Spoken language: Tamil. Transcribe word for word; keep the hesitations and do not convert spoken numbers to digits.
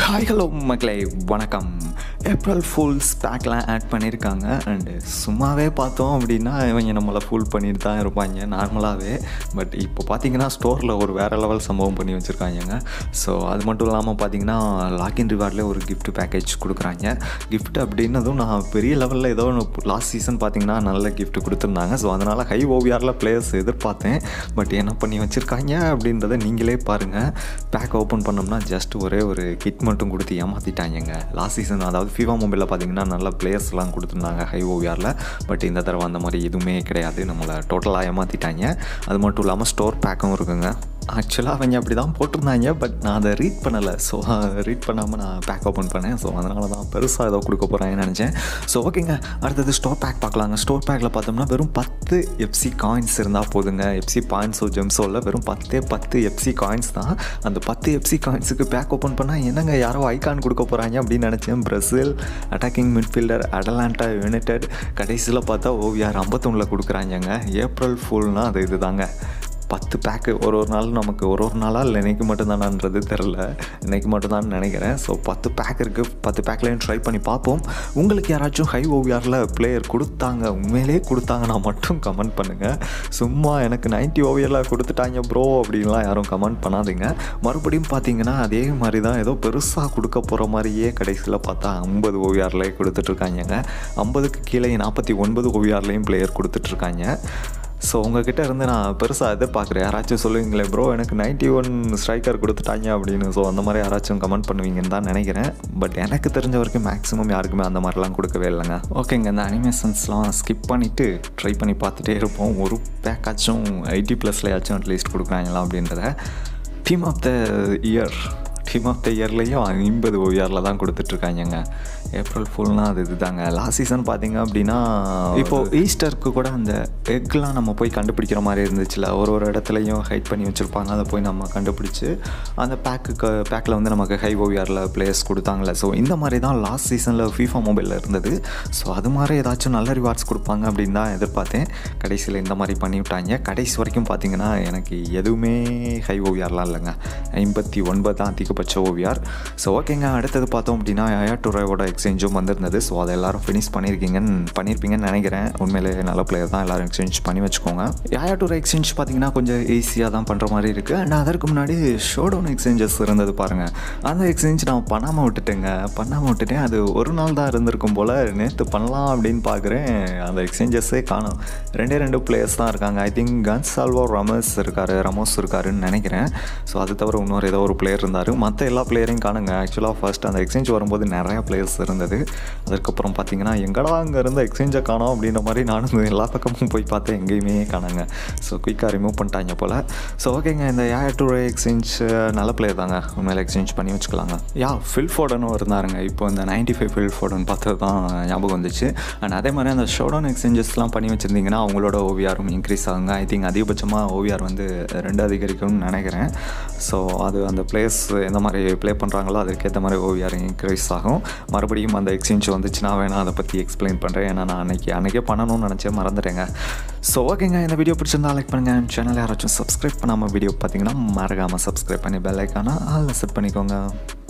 ஹாய் ஹலோ மக்களே வணக்கம். ஏப்ரல் ஃபூல்ஸ் பேக்லாம் ஆட் பண்ணியிருக்காங்க. அண்டு சும்மாவே பார்த்தோம் அப்படின்னா இவங்க நம்மளை ஃபூல் பண்ணிட்டு தான் இருப்பாங்க நார்மலாகவே. பட் இப்போ பார்த்தீங்கன்னா ஸ்டோரில் ஒரு வேறு லெவல் சம்பவம் பண்ணி வச்சுருக்காங்க. ஸோ அது மட்டும் இல்லாமல் பார்த்தீங்கன்னா லாக்இன் ரிவார்டில் ஒரு கிஃப்ட் பேக்கேஜ் கொடுக்குறாங்க. கிஃப்ட் அப்படின்னதும் நான் பெரிய லெவலில் ஏதோ லாஸ்ட் சீசன் பார்த்தீங்கன்னா நல்ல கிஃப்ட் கொடுத்துருந்தாங்க. ஸோ அதனால் ஹை ஓவிஆரில் பிளேயர்ஸ் எதிர்பார்த்தேன். பட் என்ன பண்ணி வச்சுருக்காங்க அப்படின்றத நீங்களே பாருங்கள். பேக் ஓப்பன் பண்ணோம்னா ஜஸ்ட் ஒரே ஒரு கிட் மட்டும் கொடுத்து ஏமாற்றிட்டாங்க. லாஸ்ட் சீசன் அதாவது ஃபீஃபா மொபைலில் பார்த்தீங்கன்னா நல்ல பிளேயர்ஸ்லாம் கொடுத்துருந்தாங்க ஹை ஓவிஆரில். பட் இந்த தடவை அந்த மாதிரி எதுவுமே கிடையாது. நம்மளை டோட்டலாக ஏமாற்றிட்டாங்க. அது மட்டும் இல்லாமல் ஸ்டோர் பேக்கும் இருக்குங்க. ஆக்சுவலாக அவங்க அப்படி தான் போட்டிருந்தாங்க. பட் நான் அதை ரீட் பண்ணலை. ஸோ ரீட் பண்ணாமல் நான் பேக் ஓப்பன் பண்ணேன். ஸோ அதனால தான் பெருசாக ஏதோ கொடுக்க போகிறாங்கன்னு நினச்சேன். ஸோ ஓகேங்க, அடுத்தது ஸ்டோர் பேக் பார்க்கலாங்க. ஸ்டோர் பேக்கில் பார்த்தோம்னா வெறும் பத்து எஃப்சி காயின்ஸ் இருந்தால் போதுங்க. எஃப்சி பாயிண்ட்ஸோ ஜெம்ஸோ இல்லை, வெறும் பத்தே பத்து எஃப்சி காயின்ஸ் தான். அந்த பத்து எஃப்சி காயின்ஸுக்கு பேக் ஓப்பன் பண்ணால் என்னங்க யாரோ ஐகான் கொடுக்க போகிறாங்க அப்படின்னு நினச்சேன். Brazil attacking midfielder Atalanta United, கடைசியில் பார்த்தா ஓவிஆர் ஐம்பத்தொன்னில் கொடுக்குறாங்க. ஏப்ரல் ஃபுல்னால் அது இது தாங்க. பத்து பேக்கு ஒரு ஒரு நாள் நமக்கு ஒரு ஒரு நாளாக இல்லை இன்றைக்கி மட்டும்தானான்றது தெரில. இன்றைக்கி மட்டும்தான் நினைக்கிறேன். ஸோ பத்து பேக் இருக்குது. பத்து பேக்லேயும் ட்ரை பண்ணி பார்ப்போம். உங்களுக்கு யாராச்சும் ஹை ஓவிஆரில் பிளேயர் கொடுத்தாங்க, உண்மையிலே கொடுத்தாங்கன்னா மட்டும் கமெண்ட் பண்ணுங்கள். சும்மா எனக்கு நைன்ட்டி ஓவிஆரில் கொடுத்துட்டாங்க ப்ரோ அப்படின்லாம் யாரும் கமெண்ட் பண்ணாதீங்க. மறுபடியும் பார்த்தீங்கன்னா அதே மாதிரி தான் ஏதோ பெருசாக கொடுக்க போகிற மாதிரியே கடைசியில் பார்த்தா ஐம்பது ஓவிஆர்லேயே கொடுத்துட்ருக்காங்க. ஐம்பதுக்கு கீழே நாற்பத்தி ஒன்பது ஓவிஆர்லேயும் பிளேயர் கொடுத்துட்ருக்காங்க. ஸோ உங்கள்கிட்ட இருந்து நான் பெருசாக எதிர்பார்க்குறேன். யாராச்சும் சொல்லுவீங்களே ப்ரோ எனக்கு நைன்ட்டி ஒன் ஸ்ட்ரைக்கர் கொடுத்துட்டாங்க அப்படின்னு. ஸோ அந்த மாதிரி யாராச்சும் கமெண்ட் பண்ணுவீங்கன்னு தான் நினைக்கிறேன். பட் எனக்கு தெரிஞ்ச வரைக்கும் மேக்ஸிமம் யாருக்குமே அந்த மாதிரிலாம் கொடுக்கவே இல்லைங்க. ஓகேங்க, இந்த அனிமேஷன்ஸ்லாம் ஸ்கிப் பண்ணிவிட்டு ட்ரை பண்ணி பார்த்துட்டே இருப்போம். ஒரு பேக்காச்சும் எயிட்டி ப்ளஸ்லையாச்சும் அட்லீஸ்ட் கொடுக்குறாங்களா அப்படின்றத. Team of the year team of the இயர்லேயும் ஐம்பது ஓவிஆரில் தான் கொடுத்துட்ருக்காங்க. ஏப்ரல் ஃபுல்னால் அது இது தாங்க. லாஸ்ட் சீசன் பார்த்திங்க அப்படின்னா இப்போது ஈஸ்டருக்கு கூட அந்த எக்லாம் நம்ம போய் கண்டுபிடிக்கிற மாதிரி இருந்துச்சுல. ஒரு ஒரு இடத்துலையும் ஹைட் பண்ணி வச்சுருப்பாங்க. அதை போய் நம்ம கண்டுபிடிச்சி அந்த பேக்கு பேக்கில் வந்து நமக்கு ஹை ஓவிஆரில் பிளேயர்ஸ் கொடுத்தாங்களே. ஸோ இந்த மாதிரி தான் லாஸ்ட் சீசனில் ஃபீஃபா மொபைலில் இருந்தது. ஸோ அது மாதிரி ஏதாச்சும் நல்ல ரிவார்ட்ஸ் கொடுப்பாங்க அப்படின்னு தான் எதிர்பார்த்தேன். கடைசியில் இந்த மாதிரி பண்ணிவிட்டாங்க. கடைசி வரைக்கும் பார்த்திங்கன்னா எனக்கு எதுவுமே ஹை ஓவிஆர்லாம் இல்லைங்க. ஐம்பத்தி ஒன்பது தான் அதிகபட்ச ஓவிஆர். ஸோ ஓகேங்க, அடுத்தது பார்த்தோம் அப்படின்னா யயாட்டூரோட எக்ஸ்சேஞ்சும் வந்திருந்தது. ஸோ அதை எல்லோரும் ஃபினிஷ் பண்ணியிருக்கீங்கன்னு பண்ணியிருப்பீங்கன்னு நினைக்கிறேன். உண்மையிலே நல்ல பிளேயர் தான், எல்லோரும் எக்ஸ்சேஞ்ச் பண்ணி வச்சுக்கோங்க. யயாட்டூர் எக்ஸ்சேஞ்ச் பார்த்தீங்கன்னா கொஞ்சம் ஈஸியாக தான் பண்ணுற மாதிரி இருக்குது. அண்ட் அதற்கு முன்னாடி ஷோடவுன் எக்ஸ்சேஞ்சஸ் இருந்தது பாருங்கள். அந்த எக்ஸ்சேஞ்ச் நான் பண்ணாமல் விட்டுட்டேங்க. பண்ணாமல் விட்டுட்டேன். அது ஒரு நாள் தான் இருந்திருக்கும் போல். நேற்று பண்ணலாம் அப்படின்னு பார்க்குறேன், அந்த எக்ஸ்சேஞ்சஸே காணும். ரெண்டே ரெண்டு பிளேயர்ஸ் தான் இருக்காங்க. ஐ திங்க் கன்சால்வோ ரமோஸ் இருக்கார் ரமோஸ் இருக்காருன்னு நினைக்கிறேன். ஸோ அது தவிர இன்னொரு ஏதோ ஒரு பிளேயர் இருந்தார். மற்ற எல்லா பிளேயரையும் காணுங்க. ஆக்சுவலாக ஃபர்ஸ்ட் அந்த எக்ஸ்சேஞ்ச் வரும்போது நிறையா பிளேயர்ஸ் இருந்தது. அதுக்கப்புறம் பார்த்தீங்கன்னா எங்கடா அங்கே இருந்த எக்ஸ்சேஞ்சை காணோம் அப்படின்ற மாதிரி நானும் எல்லா பக்கமும் போய் பார்த்தேன், எங்கேயுமே காணுங்க. ஸோ குயிக்காக ரிமூவ் பண்ணிட்டாங்க போல். ஸோ ஓகேங்க, இந்த யயாட்டூர் எக்ஸ்சேஞ்ச் நல்ல பிளேயர் தாங்க. உண்மையில எக்ஸ்சேஞ்ச் பண்ணி வச்சுக்கலாங்க. யா ஃபில் ஃபோடனும் இருந்தாருங்க. இப்போ இந்த நைன்ட்டி ஃபைவ் ஃபில் ஃபோடன் பார்த்தது தான் ஞாபகம் வந்துச்சு. அண்ட் அதே மாதிரி அந்த ஷோடவுன் எக்ஸ்சேஞ்சஸ்லாம் பண்ணி வச்சுருந்தீங்கன்னா அவங்களோட ஓவிஆரும் இன்க்ரீஸ் ஆகுங்க. ஐ திங்க் அதிகபட்சமாக ஓவிஆர் வந்து ரெண்டு அதிகரிக்கும்னு நினைக்கிறேன். ஸோ அது அந்த பிளேயர்ஸ் எந்த மாதிரி ப்ளே பண்ணுறாங்களோ அதுக்கேற்ற மாதிரி ஓவிஆர் இன்க்ரீஸ் ஆகும். மறுபடியும் அந்த எக்ஸ்சேஞ்ச் வந்துச்சுன்னா வேணால் அதை பற்றி எக்ஸ்பிளைன் பண்ணுறேன். ஏன்னா நான் அன்றைக்கி அன்றைக்கே பண்ணணும்னு நினச்சேன், மறந்துட்டேங்க. ஸோ ஓகேங்க, இந்த வீடியோ பிடிச்சிருந்தா லைக் பண்ணுங்கள். சேனல் யாராச்சும் சப்ஸ்கிரைப் பண்ணாமல் வீடியோ பார்த்தீங்கன்னா மறக்காமல் சப்ஸ்கிரைப் பண்ணி பெல் ஐக்கானை ஆல் செட் பண்ணிக்கோங்க.